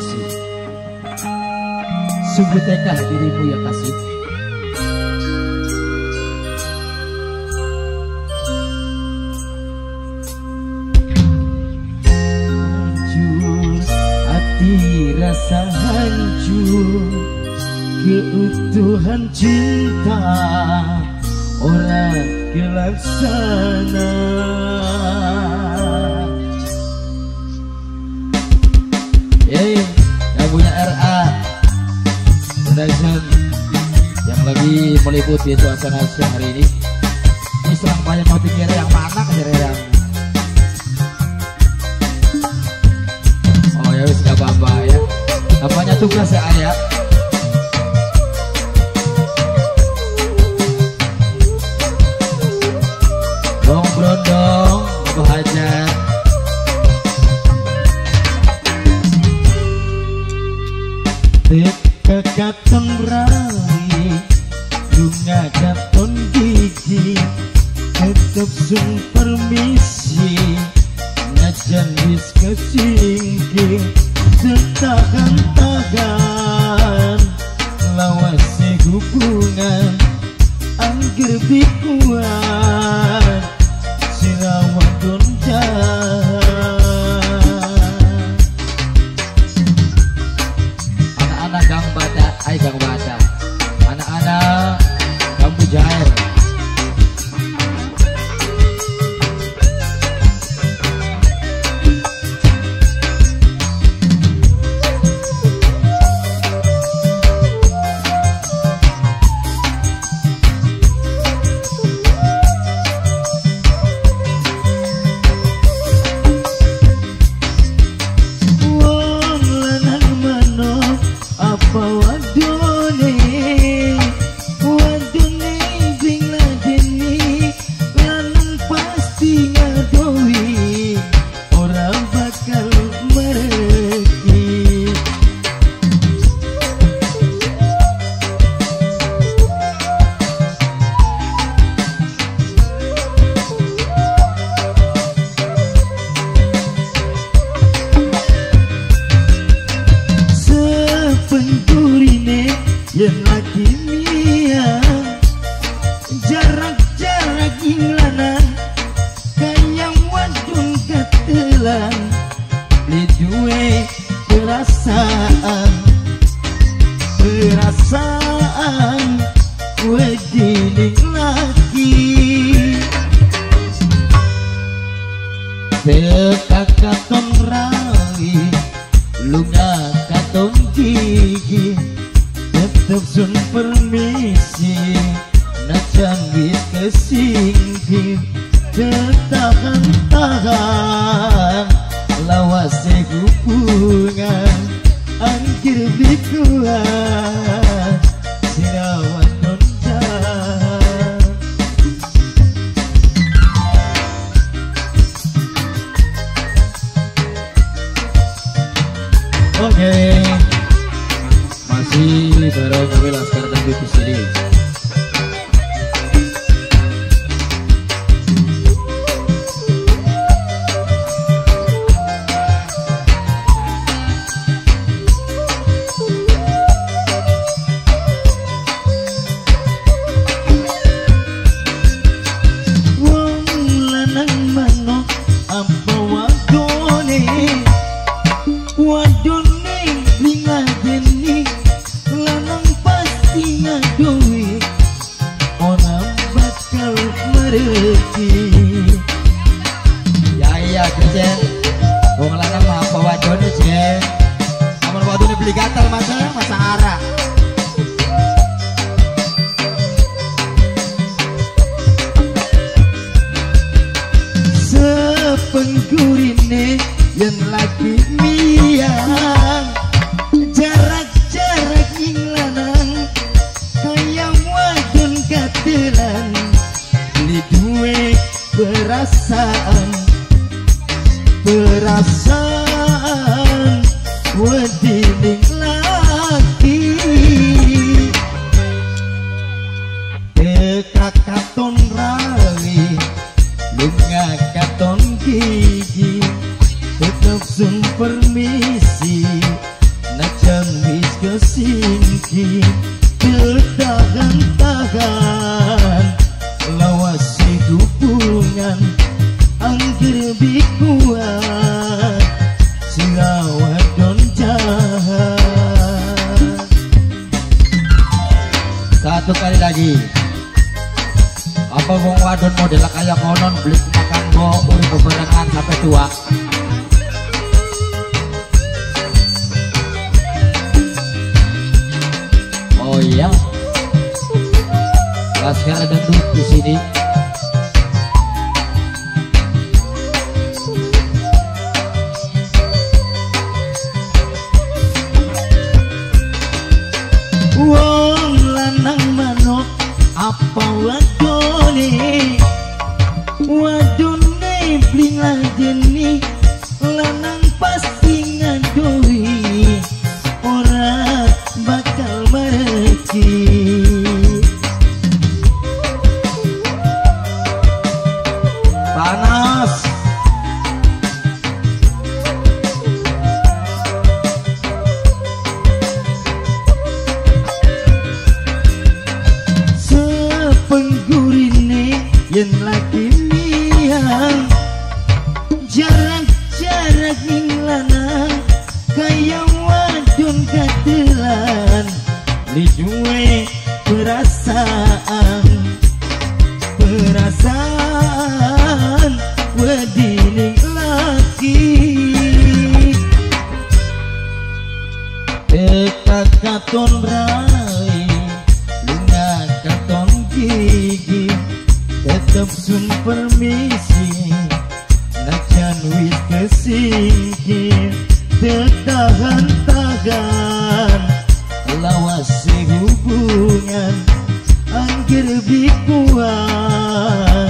kasih. Sungguh teka dirimu ya kasih. Hancur hati rasa hancur, keutuhan cinta orang kelaksana. Yang punya RA Production yang lagi meliputi suasana siang hari ini. Ini serang banyak mau pikir yang mana yang oh ya wis gak apa-apa ya, apanya tugas ya ayah. Dong brondong Abu Hajar kekaton rai bunga katon gigi tetep sung permisi najan wis kesingking setahan-tahan lawase hubungan angger bikuan sirawan gonjang. Anak-anak Gang Bata, Gang Bata, anak-anak Kambu Jair. Yang lagi miang jarak-jarak inglanan kayang wadung katelan lidue perasaan wedining lagi sekakaton rawi lunga katon gigi tetep sun permisi najan wis kesingking setahan-tahan lawase hubungan angkir bikuan sirawan nonjang. Oke, masih bareng mobil Laskar dan Bibi sini. Wong lanang manok apa wadone lingadeni lanang pasti ngaduwi orang bakal mereki. Ya iya Jen, wong lanang mah apa wadone Jen, amun wadone beli gatal masa arah. Sepenggurine yang lagi miang jarak-jarak inglanan kayang wadon katelan lidue perasaan wedining lagi kekaton rawi lunga katon gigi tetep sun permisi kesingki bertahan-tahan lawas hubungan angger bikuat silawa don jahat. Satu kali lagi. Apa wong wadon model kayak konon beli makan go urip bebarengan sampai tua. Oh iya. Laskar ada duduk di sini. Wong lanang manuk apa wadone bling lajeni lanang pasti ngadoi ora bakal mereki. Panas. Sepenggurine yen lagi miang jarak-jarak ning lanang kaya wadon katelan lijuwe perasaan wedine laki dekat katon rai lunga katon gigi tetep sun permisi najan wis kesingkir tertahan-tahan lawas hubungan angger bikuat